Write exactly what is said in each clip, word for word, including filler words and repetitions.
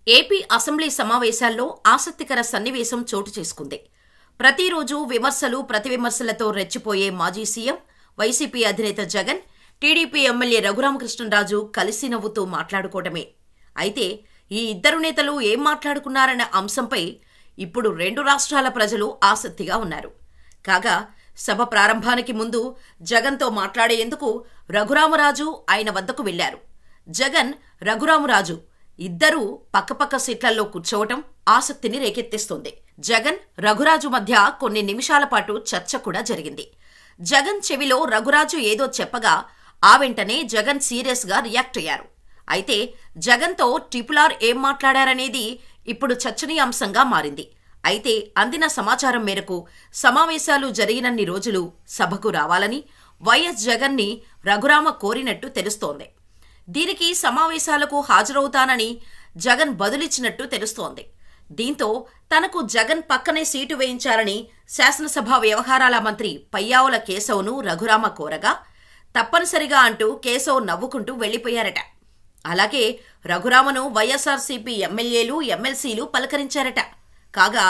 AP assembly సమావేశాల్లో ఆసక్తికర సన్నివేశం చోటు చేసుకుంది. ప్రతిరోజు విమర్శలు ప్రతివిమర్శలతో రెచ్చిపోయే మాజీ సీఎం, వైసీపీ అధినేత జగన్, టీడీపీ ఎమ్మెల్యే రఘురామకృష్ణంరాజు కలిసి నవ్వుతూ మాట్లాడుకోవడమే. అయితే ఈ ఇద్దరు నేతలు ఏం మాట్లాడుకున్నారన్న అంశంపై ఇప్పుడు రెండు రాష్ట్రాల ప్రజలు ఆసక్తిగా ఉన్నారు. కాగా సభ ప్రారంభానికి ముందు జగన్తో మాట్లాడేందుకు రఘురామరాజు ఆయన వద్దకు వెళ్లారు. జగన్, రఘురామరాజు ఇద్దరూ పక్కపక్క సీట్లలో కూర్చోవటం ఆసక్తిని రేకెత్తిస్తోంది. జగన్, రఘురాజు మధ్య కొన్ని నిమిషాల పాటు చర్చ కూడా జరిగింది. జగన్ చెవిలో రఘురాజు ఏదో చెప్పగా ఆ వెంటనే జగన్ సీరియస్ గా రియాక్ట్ అయ్యారు. అయితే జగన్తో ట్రిపుల్ ఆర్ ఏం మాట్లాడారనేది ఇప్పుడు చర్చనీయాంశంగా మారింది. అయితే అందిన సమాచారం మేరకు సమావేశాలు జరిగినన్ని రోజులు సభకు రావాలని వైఎస్ జగన్ ని రఘురామ కోరినట్టు తెలుస్తోంది. దీనికి సమావేశాలకు హాజరవుతానని జగన్ బదులిచ్చినట్టు తెలుస్తోంది. దీంతో తనకు జగన్ పక్కనే సీటు వేయించాలని శాసనసభ వ్యవహారాల మంత్రి పయ్యావుల కేశవ్ను రఘురామ కోరగా తప్పనిసరిగా అంటూ కేశవ్ నవ్వుకుంటూ వెళ్లిపోయారట. అలాగే రఘురామను వైఎస్ఆర్సీపీ ఎమ్మెల్యేలు, ఎమ్మెల్సీలు పలకరించారట. కాగా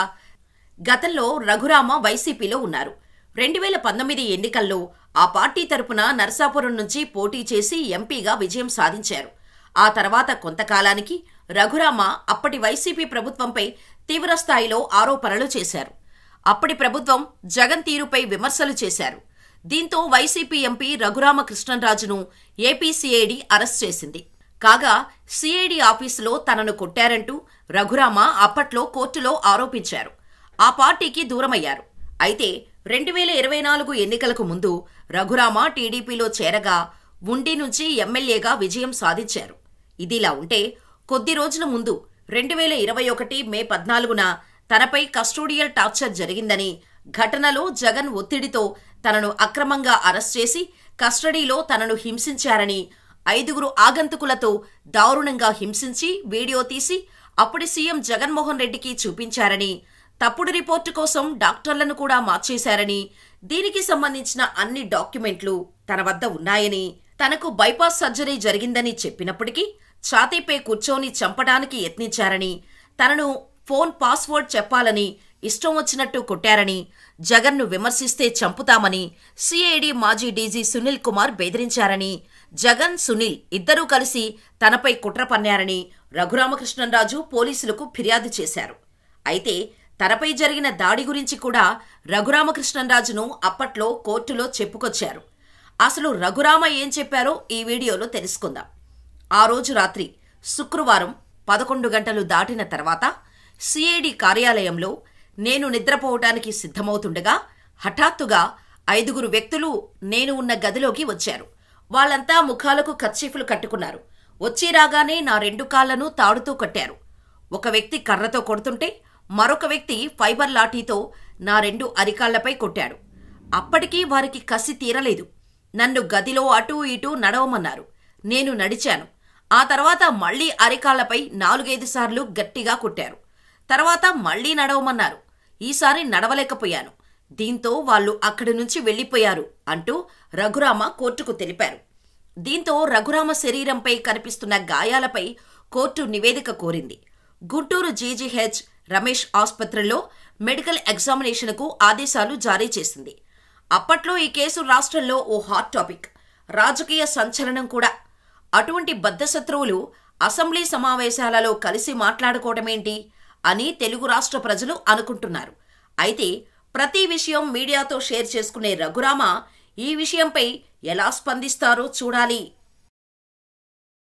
గతంలో రఘురామ వైసీపీలో ఉన్నారు. రెండు వేల పంతొమ్మిది ఎన్నికల్లో ఆ పార్టీ తరపున నరసాపురం నుంచి పోటీ చేసి ఎంపీగా విజయం సాధించారు. ఆ తర్వాత కొంతకాలానికి రఘురామ అప్పటి వైసీపీ ప్రభుత్వంపై తీవ్రస్థాయిలో ఆరోపణలు చేశారు. అప్పటి ప్రభుత్వం జగన్ తీరుపై విమర్శలు చేశారు. దీంతో వైసీపీ ఎంపీ రఘురామకృష్ణంరాజును ఏపీ సీఐడీ అరెస్ట్ చేసింది. కాగా సీఐడీ ఆఫీసులో తనను కొట్టారంటూ రఘురామ అప్పట్లో కోర్టులో ఆరోపించారు. ఆ పార్టీకి దూరమయ్యారు. అయితే రెండు వేల ఇరవై నాలుగు ఎన్నికలకు ముందు రఘురామ టీడీపీలో చేరగా ఉండి నుంచి ఎమ్మెల్యేగా విజయం సాధించారు. ఇదిలా ఉంటే కొద్ది రోజుల ముందు రెండు వేల ఇరవై ఒకటి మే పద్నాలుగున తనపై కస్టోడియల్ టార్చర్ జరిగిందని, ఘటనలో జగన్ ఒత్తిడితో తనను అక్రమంగా అరెస్ట్ చేసి కస్టడీలో తనను హింసించారని, ఐదుగురు ఆగంతుకులతో దారుణంగా హింసించి వీడియో తీసి అప్పటి సీఎం జగన్మోహన్ రెడ్డికి చూపించారని, తప్పుడు రిపోర్టు కోసం డాక్టర్లను కూడా మార్చేశారని, దీనికి సంబంధించిన అన్ని డాక్యుమెంట్లు తన వద్ద ఉన్నాయని, తనకు బైపాస్ సర్జరీ జరిగిందని చెప్పినప్పటికీ ఛాతీపై కూర్చొని చంపడానికి యత్నించారని, తనను ఫోన్ పాస్వర్డ్ చెప్పాలని ఇష్టం వచ్చినట్టు కొట్టారని, జగన్ను విమర్శిస్తే చంపుతామని సీఐడీ మాజీ డీజీ సునీల్ కుమార్ బెదిరించారని, జగన్, సునీల్ ఇద్దరూ కలిసి తనపై కుట్ర పన్నారని రఘురామకృష్ణంరాజు పోలీసులకు ఫిర్యాదు చేశారు. అయితే తనపై జరిగిన దాడి గురించి కూడా రఘురామకృష్ణంరాజును అప్పట్లో కోర్టులో చెప్పుకొచ్చారు. అసలు రఘురామ ఏం చెప్పారో ఈ వీడియోలో తెలుసుకుందాం. ఆ రోజు రాత్రి శుక్రవారం పదకొండు గంటలు దాటిన తర్వాత సీఐడీ కార్యాలయంలో నేను నిద్రపోవటానికి సిద్ధమవుతుండగా హఠాత్తుగా ఐదుగురు వ్యక్తులు నేను ఉన్న గదిలోకి వచ్చారు. వాళ్లంతా ముఖాలకు కర్చీఫ్లు కట్టుకున్నారు. వచ్చి రాగానే నా రెండు కాళ్లను తాడుతూ కట్టారు. ఒక వ్యక్తి కర్రతో కొడుతుంటే మరొక వ్యక్తి ఫైబర్ లాఠీతో నా రెండు అరికాళ్లపై కొట్టాడు. అప్పటికీ వారికి కసి తీరలేదు. నన్ను గదిలో అటూ ఇటూ నడవమన్నారు. నేను నడిచాను. ఆ తర్వాత మళ్లీ అరికాళ్లపై నాలుగైదు సార్లు గట్టిగా కొట్టారు. తర్వాత మళ్లీ నడవమన్నారు. ఈసారి నడవలేకపోయాను. దీంతో వాళ్లు అక్కడి నుంచి వెళ్లిపోయారు అంటూ రఘురామ కోర్టుకు తెలిపారు. దీంతో రఘురామ శరీరంపై కనిపిస్తున్న గాయాలపై కోర్టు నివేదిక కోరింది. గుంటూరు జీజీహెచ్ రమేష్ ఆసుపత్రిలో మెడికల్ ఎగ్జామినేషన్కు ఆదేశాలు జారీ చేసింది. అప్పట్లో ఈ కేసు రాష్ట్రంలో ఓ హాట్ టాపిక్, రాజకీయ సంచలనం కూడా. అటువంటి బద్ధశత్రువులు అసెంబ్లీ సమావేశాలలో కలిసి మాట్లాడుకోవడమేంటి అని తెలుగు రాష్ట్ర ప్రజలు అనుకుంటున్నారు. అయితే ప్రతి విషయం మీడియాతో షేర్ చేసుకునే రఘురామ ఈ విషయంపై ఎలా స్పందిస్తారో చూడాలి.